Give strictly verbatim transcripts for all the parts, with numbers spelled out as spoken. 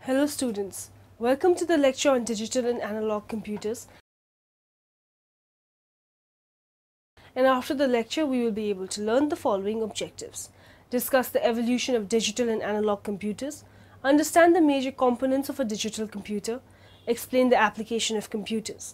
Hello students, welcome to the lecture on digital and analog computers. And after the lecture we will be able to learn the following objectives. Discuss the evolution of digital and analog computers, understand the major components of a digital computer, explain the application of computers.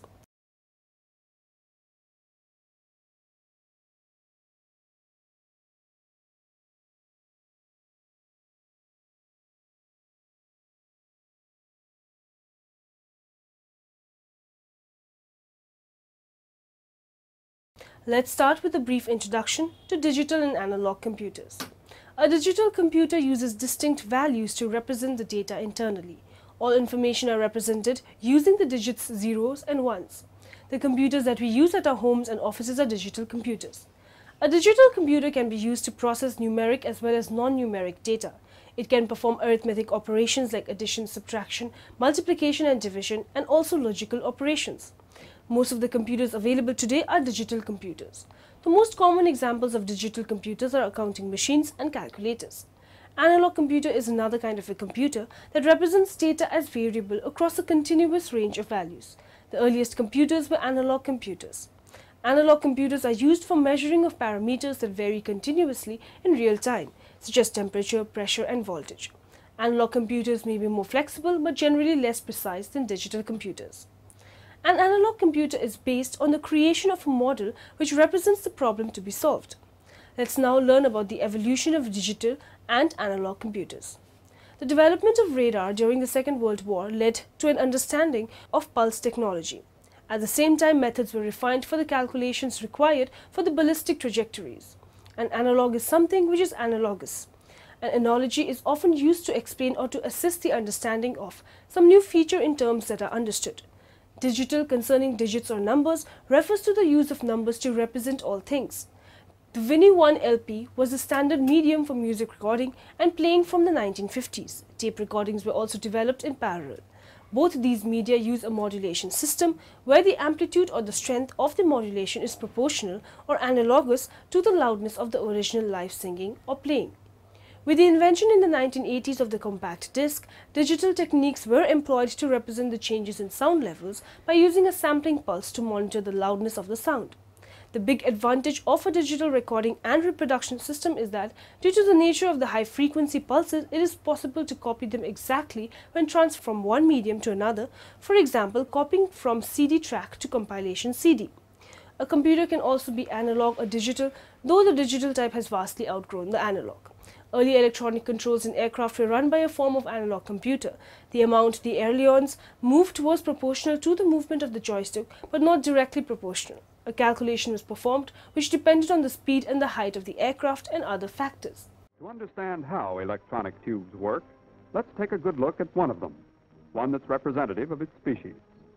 Let's start with a brief introduction to digital and analog computers. A digital computer uses distinct values to represent the data internally. All information are represented using the digits zeros and ones. The computers that we use at our homes and offices are digital computers. A digital computer can be used to process numeric as well as non-numeric data. It can perform arithmetic operations like addition, subtraction, multiplication and division, and also logical operations. Most of the computers available today are digital computers. The most common examples of digital computers are accounting machines and calculators. Analog computer is another kind of a computer that represents data as variable across a continuous range of values. The earliest computers were analog computers. Analog computers are used for measuring of parameters that vary continuously in real time, such as temperature, pressure, and voltage. Analog computers may be more flexible but generally less precise than digital computers. An analog computer is based on the creation of a model which represents the problem to be solved. Let's now learn about the evolution of digital and analog computers. The development of radar during the Second World War led to an understanding of pulse technology. At the same time, methods were refined for the calculations required for the ballistic trajectories. An analog is something which is analogous. An analogy is often used to explain or to assist the understanding of some new feature in terms that are understood. Digital, concerning digits or numbers, refers to the use of numbers to represent all things. The Winnie one L P was the standard medium for music recording and playing from the nineteen fifties. Tape recordings were also developed in parallel. Both these media use a modulation system where the amplitude or the strength of the modulation is proportional or analogous to the loudness of the original live singing or playing. With the invention in the nineteen eighties of the compact disc, digital techniques were employed to represent the changes in sound levels by using a sampling pulse to monitor the loudness of the sound. The big advantage of a digital recording and reproduction system is that, due to the nature of the high-frequency pulses, it is possible to copy them exactly when transferred from one medium to another, for example, copying from C D track to compilation C D. A computer can also be analog or digital, though the digital type has vastly outgrown the analog. Early electronic controls in aircraft were run by a form of analog computer. The amount the ailerons moved was proportional to the movement of the joystick, but not directly proportional. A calculation was performed which depended on the speed and the height of the aircraft and other factors. To understand how electronic tubes work, let's take a good look at one of them, one that's representative of its species.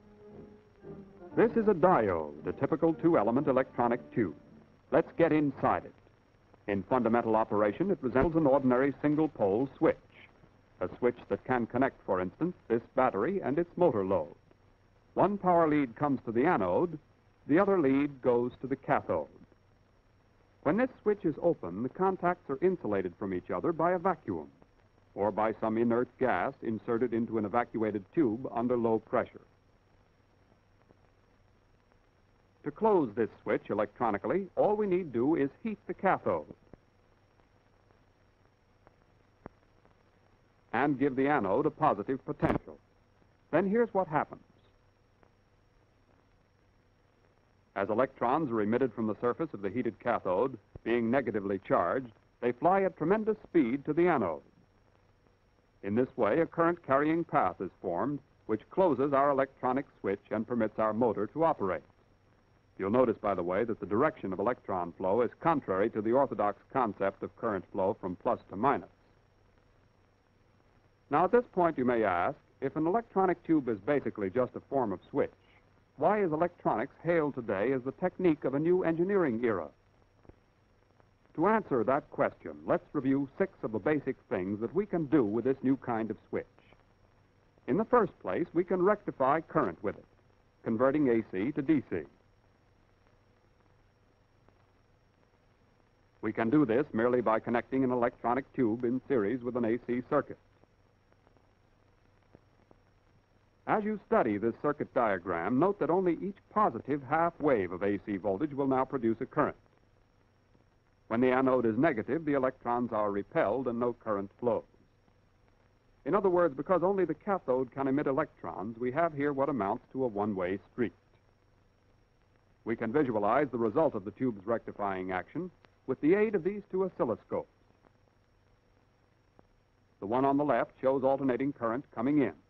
This is a diode, a typical two-element electronic tube. Let's get inside it. In fundamental operation, it resembles an ordinary single-pole switch, a switch that can connect, for instance, this battery and its motor load. One power lead comes to the anode, the other lead goes to the cathode. When this switch is open, the contacts are insulated from each other by a vacuum, or by some inert gas inserted into an evacuated tube under low pressure. To close this switch electronically, all we need do is heat the cathode and give the anode a positive potential. Then here's what happens. As electrons are emitted from the surface of the heated cathode, being negatively charged, they fly at tremendous speed to the anode. In this way, a current-carrying path is formed, which closes our electronic switch and permits our motor to operate. You'll notice, by the way, that the direction of electron flow is contrary to the orthodox concept of current flow from plus to minus. Now, at this point, you may ask, if an electronic tube is basically just a form of switch, why is electronics hailed today as the technique of a new engineering era? To answer that question, let's review six of the basic things that we can do with this new kind of switch. In the first place, we can rectify current with it, converting A C to D C. We can do this merely by connecting an electronic tube in series with an A C circuit. As you study this circuit diagram, note that only each positive half wave of A C voltage will now produce a current. When the anode is negative, the electrons are repelled and no current flows. In other words, because only the cathode can emit electrons, we have here what amounts to a one-way street. We can visualize the result of the tube's rectifying action with the aid of these two oscilloscopes. The one on the left shows alternating current coming in.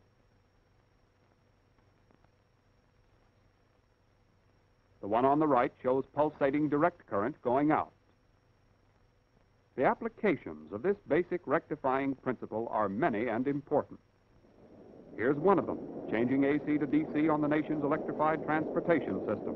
The one on the right shows pulsating direct current going out. The applications of this basic rectifying principle are many and important. Here's one of them, changing A C to D C on the nation's electrified transportation systems.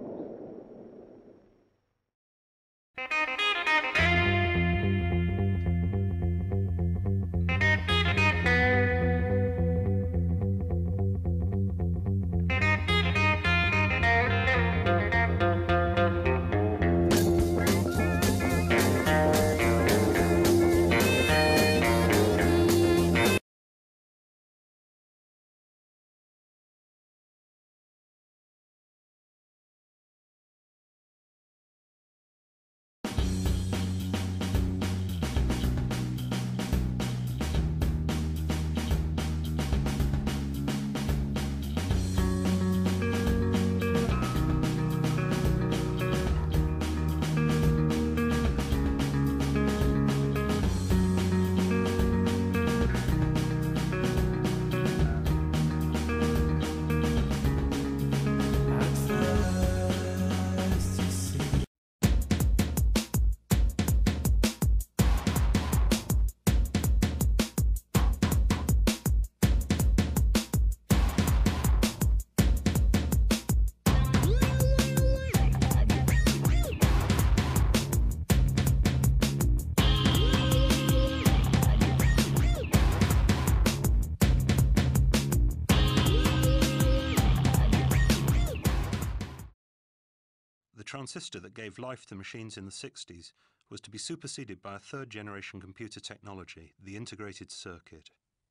The transistor that gave life to machines in the sixties was to be superseded by a third-generation computer technology, the integrated circuit.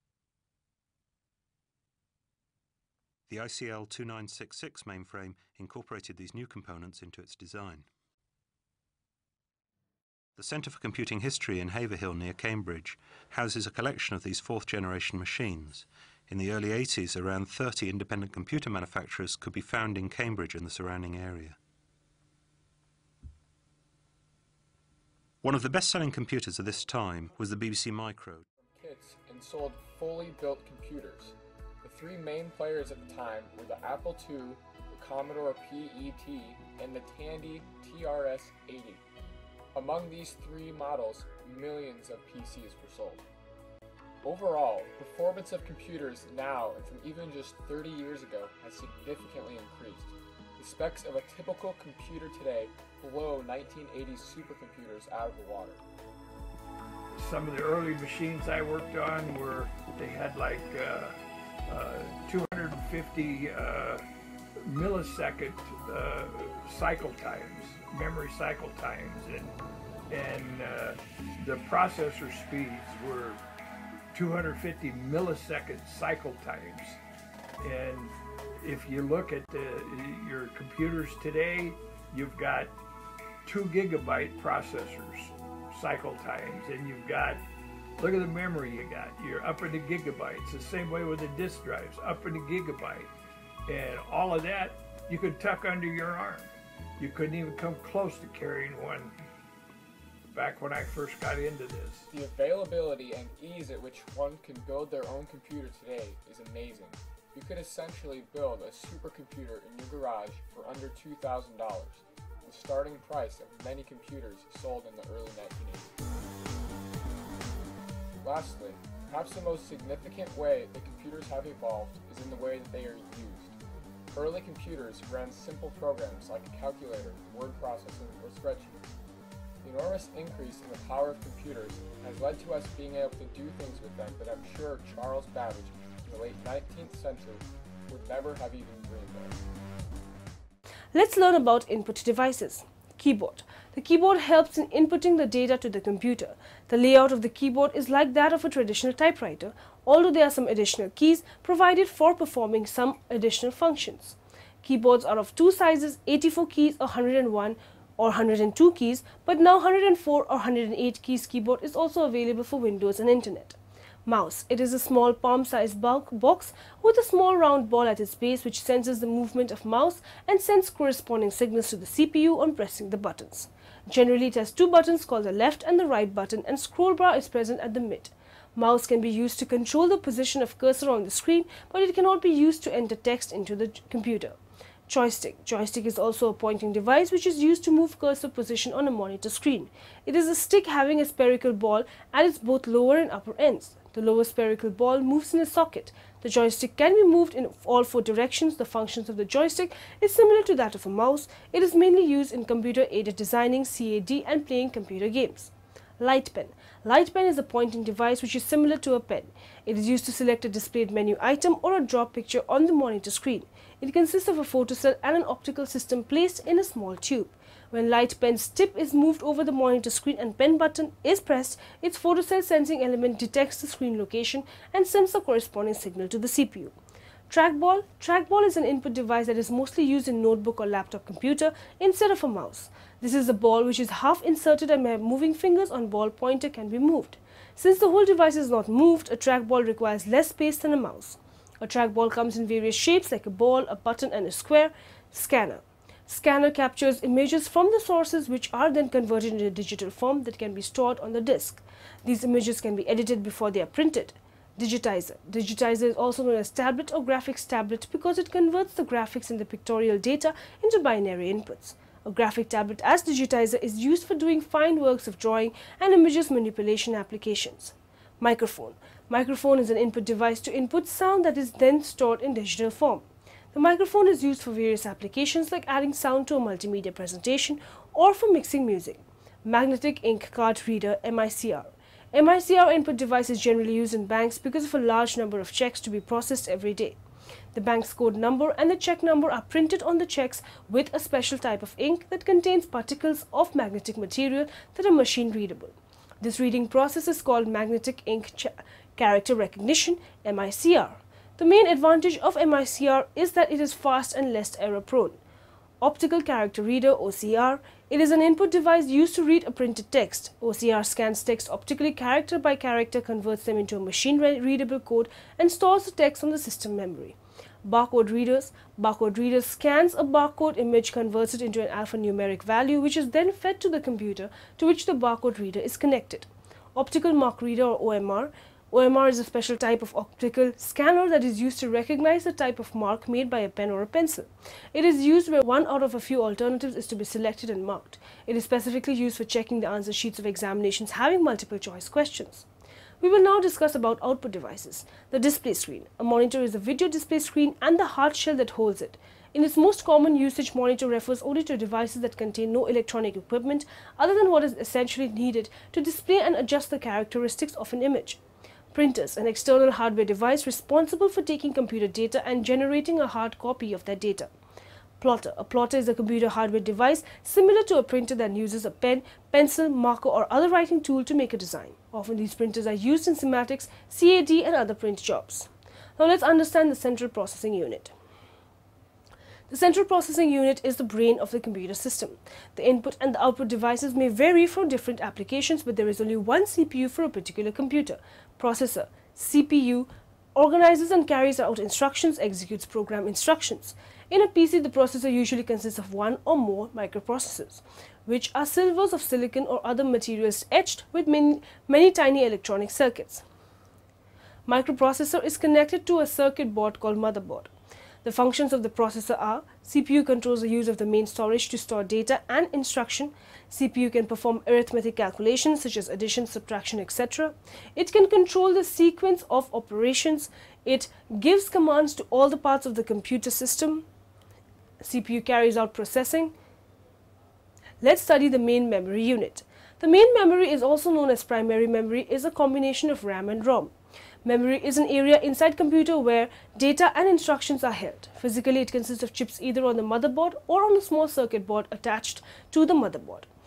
The I C L two nine six six mainframe incorporated these new components into its design. The Centre for Computing History in Haverhill near Cambridge houses a collection of these fourth-generation machines. In the early eighties, around thirty independent computer manufacturers could be found in Cambridge and the surrounding area. One of the best-selling computers of this time was the B B C Micro. Kits and sold fully built computers. The three main players at the time were the Apple two, the Commodore P E T, and the Tandy T R S eighty. Among these three models, millions of P Cs were sold. Overall, performance of computers now and from even just thirty years ago has significantly increased. The specs of a typical computer today blow nineteen eighties supercomputers out of the water. Some of the early machines I worked on were, they had like uh, uh, two hundred fifty uh, millisecond uh, cycle times, memory cycle times, and, and uh, the processor speeds were two hundred fifty millisecond cycle times. And if you look at the, your computers today, you've got two gigabyte processors cycle times, and you've got, look at the memory you got, you're up into gigabytes. The same way with the disk drives, up into gigabyte. And all of that you could tuck under your arm. You couldn't even come close to carrying one back when I first got into this. The availability and ease at which one can build their own computer today is amazing. You could essentially build a supercomputer in your garage for under two thousand dollars. The starting price of many computers sold in the early nineteen eighties. Lastly, perhaps the most significant way that computers have evolved is in the way that they are used. Early computers ran simple programs like a calculator, word processing, or spreadsheets. The enormous increase in the power of computers has led to us being able to do things with them that I'm sure Charles Babbage in the late nineteenth century would never have even dreamed of. Let's learn about input devices. Keyboard. The keyboard helps in inputting the data to the computer. The layout of the keyboard is like that of a traditional typewriter, although there are some additional keys provided for performing some additional functions. Keyboards are of two sizes, eighty-four keys or one hundred one or one hundred two keys, but now one hundred four or one hundred eight keys keyboard is also available for Windows and Internet. Mouse. It is a small palm-sized box with a small round ball at its base which senses the movement of mouse and sends corresponding signals to the C P U on pressing the buttons. Generally, it has two buttons called the left and the right button, and scroll bar is present at the mid. Mouse can be used to control the position of cursor on the screen, but it cannot be used to enter text into the computer. Joystick. Joystick is also a pointing device which is used to move cursor position on a monitor screen. It is a stick having a spherical ball at its both lower and upper ends. The lower spherical ball moves in a socket. The joystick can be moved in all four directions. The functions of the joystick is similar to that of a mouse. It is mainly used in computer-aided designing, C A D, and playing computer games. Light pen. Light pen is a pointing device which is similar to a pen. It is used to select a displayed menu item or a drop picture on the monitor screen. It consists of a photocell and an optical system placed in a small tube. When light pen's tip is moved over the monitor screen and pen button is pressed, its photocell sensing element detects the screen location and sends the corresponding signal to the C P U. Trackball. Trackball is an input device that is mostly used in notebook or laptop computer instead of a mouse. This is a ball which is half inserted and by moving fingers on ball pointer can be moved. Since the whole device is not moved, a trackball requires less space than a mouse. A trackball comes in various shapes like a ball, a button, and a square. Scanner. Scanner captures images from the sources which are then converted into a digital form that can be stored on the disk. These images can be edited before they are printed. Digitizer. Digitizer is also known as tablet or graphics tablet because it converts the graphics and the pictorial data into binary inputs. A graphic tablet as digitizer is used for doing fine works of drawing and images manipulation applications. Microphone. Microphone is an input device to input sound that is then stored in digital form. The microphone is used for various applications like adding sound to a multimedia presentation or for mixing music. Magnetic Ink Card Reader M I C R. M I C R input device is generally used in banks because of a large number of checks to be processed every day. The bank's code number and the check number are printed on the checks with a special type of ink that contains particles of magnetic material that are machine readable. This reading process is called Magnetic Ink Character Recognition M I C R. The main advantage of M I C R is that it is fast and less error prone. Optical Character Reader O C R. It is an input device used to read a printed text. O C R scans text optically character by character, converts them into a machine readable code and stores the text on the system memory. Barcode readers. Barcode readers scans a barcode image, converts it into an alphanumeric value which is then fed to the computer to which the barcode reader is connected. Optical Mark Reader or O M R. O M R is a special type of optical scanner that is used to recognize the type of mark made by a pen or a pencil. It is used where one out of a few alternatives is to be selected and marked. It is specifically used for checking the answer sheets of examinations having multiple choice questions. We will now discuss about output devices. The display screen. A monitor is a video display screen and the hard shell that holds it. In its most common usage, monitor refers only to devices that contain no electronic equipment other than what is essentially needed to display and adjust the characteristics of an image. Printers, an external hardware device responsible for taking computer data and generating a hard copy of that data. Plotter. A plotter is a computer hardware device similar to a printer that uses a pen, pencil, marker or other writing tool to make a design. Often these printers are used in schematics, C A D and other print jobs. Now let's understand the central processing unit. The central processing unit is the brain of the computer system. The input and the output devices may vary from different applications, but there is only one C P U for a particular computer. Processor, C P U, organizes and carries out instructions, executes program instructions. In a P C, the processor usually consists of one or more microprocessors, which are silvers of silicon or other materials etched with many, many tiny electronic circuits. Microprocessor is connected to a circuit board called motherboard. The functions of the processor are: C P U controls the use of the main storage to store data and instruction. C P U can perform arithmetic calculations such as addition, subtraction, et cetera. It can control the sequence of operations. It gives commands to all the parts of the computer system. C P U carries out processing. Let's study the main memory unit. The main memory, is also known as primary memory, is a combination of RAM and ROM. Memory is an area inside computer where data and instructions are held. Physically, it consists of chips either on the motherboard or on a small circuit board attached to the motherboard.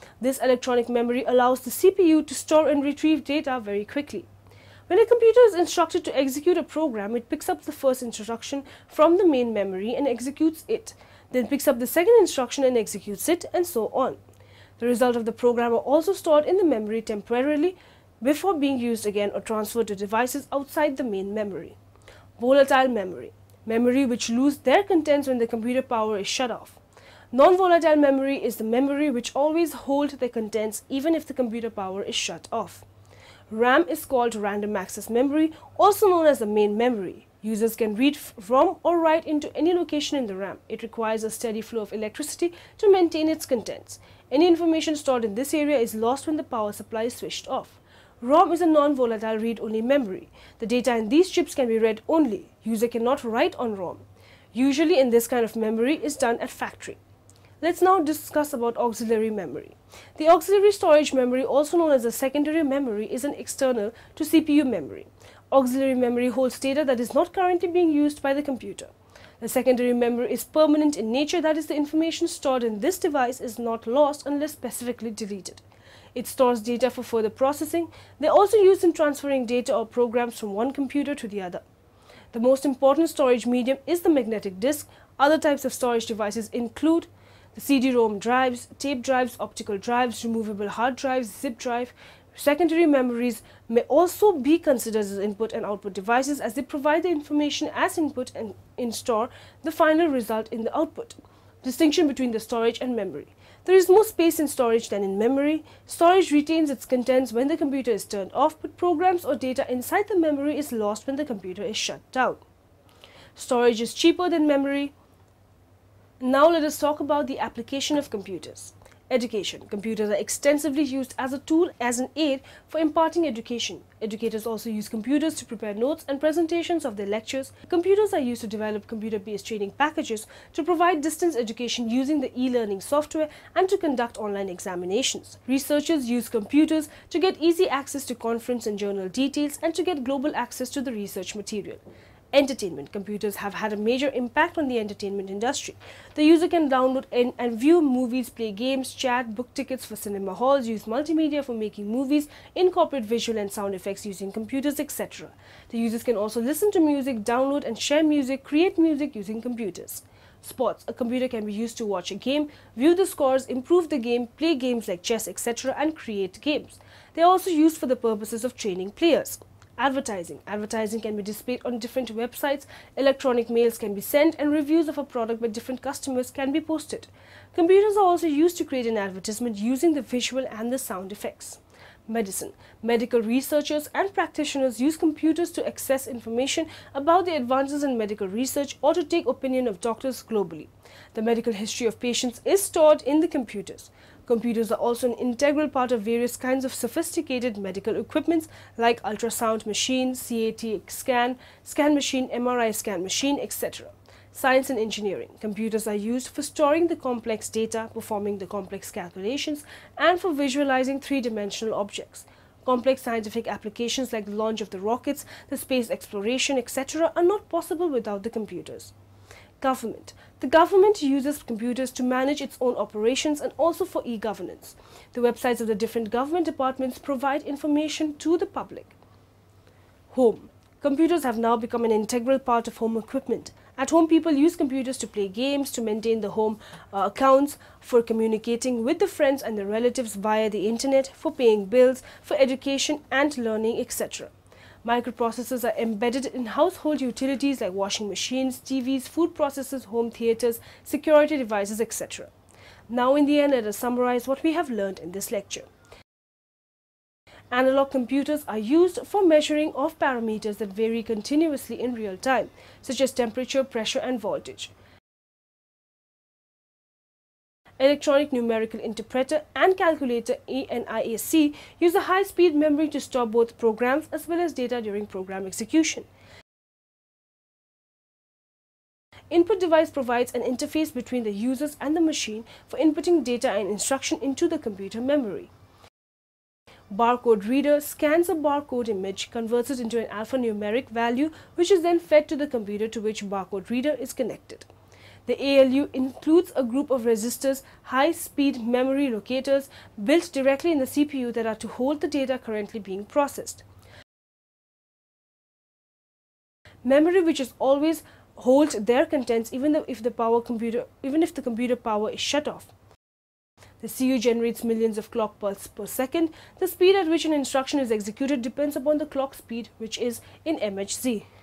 This electronic memory allows the C P U to store and retrieve data very quickly. When a computer is instructed to execute a program, it picks up the first instruction from the main memory and executes it, then picks up the second instruction and executes it, and so on. The result of the program are also stored in the memory temporarily before being used again or transferred to devices outside the main memory. Volatile memory. Memory which lose their contents when the computer power is shut off. Non-volatile memory is the memory which always hold their contents even if the computer power is shut off. RAM is called random access memory, also known as the main memory. Users can read from or write into any location in the RAM. It requires a steady flow of electricity to maintain its contents. Any information stored in this area is lost when the power supply is switched off. ROM is a non-volatile read-only memory. The data in these chips can be read only. User cannot write on ROM. Usually in this kind of memory is done at factory. Let's now discuss about auxiliary memory. The auxiliary storage memory, also known as a secondary memory, is an external to C P U memory. Auxiliary memory holds data that is not currently being used by the computer. The secondary memory is permanent in nature, that is, the information stored in this device is not lost unless specifically deleted. It stores data for further processing. They are also used in transferring data or programs from one computer to the other. The most important storage medium is the magnetic disk. Other types of storage devices include the C D ROM drives, tape drives, optical drives, removable hard drives, zip drive. Secondary memories may also be considered as input and output devices as they provide the information as input and in store the final result in the output. Distinction between the storage and memory. There is more space in storage than in memory. Storage retains its contents when the computer is turned off, but programs or data inside the memory is lost when the computer is shut down. Storage is cheaper than memory. Now let us talk about the application of computers. Education. Computers are extensively used as a tool, as an aid for imparting education. Educators also use computers to prepare notes and presentations of their lectures. Computers are used to develop computer-based training packages to provide distance education using the e-learning software and to conduct online examinations. Researchers use computers to get easy access to conference and journal details and to get global access to the research material. Entertainment. Computers have had a major impact on the entertainment industry. The user can download and, and view movies, play games, chat, book tickets for cinema halls, use multimedia for making movies, incorporate visual and sound effects using computers, et cetera. The users can also listen to music, download and share music, create music using computers. Sports. A computer can be used to watch a game, view the scores, improve the game, play games like chess, et cetera and create games. They are also used for the purposes of training players. Advertising. Advertising can be displayed on different websites, electronic mails can be sent, and reviews of a product by different customers can be posted. Computers are also used to create an advertisement using the visual and the sound effects. Medicine. Medical researchers and practitioners use computers to access information about the advances in medical research or to take opinion of doctors globally. The medical history of patients is stored in the computers. Computers are also an integral part of various kinds of sophisticated medical equipments like ultrasound machine, C A T scan, scan machine, M R I scan machine, et cetera. Science and engineering. Computers are used for storing the complex data, performing the complex calculations, and for visualizing three-dimensional objects. Complex scientific applications like the launch of the rockets, the space exploration, et cetera are not possible without the computers. Government. The government uses computers to manage its own operations and also for e-governance. The websites of the different government departments provide information to the public. Home. Computers have now become an integral part of home equipment. At home, people use computers to play games, to maintain the home uh, accounts, for communicating with the friends and the relatives via the internet, for paying bills, for education and learning, et cetera. Microprocessors are embedded in household utilities like washing machines, T Vs, food processors, home theaters, security devices, et cetera. Now in the end, let us summarize what we have learned in this lecture. Analog computers are used for measuring of parameters that vary continuously in real time, such as temperature, pressure, and voltage. Electronic numerical interpreter and calculator E N I A C use a high-speed memory to store both programs as well as data during program execution. Input device provides an interface between the users and the machine for inputting data and instruction into the computer memory. Barcode reader scans a barcode image, converts it into an alphanumeric value, which is then fed to the computer to which barcode reader is connected. The A L U includes a group of resistors, high-speed memory locators, built directly in the C P U that are to hold the data currently being processed. Memory which is always hold their contents even though if the power computer even if the computer power is shut off. The C U generates millions of clock pulses per second. The speed at which an instruction is executed depends upon the clock speed, which is in M H Z.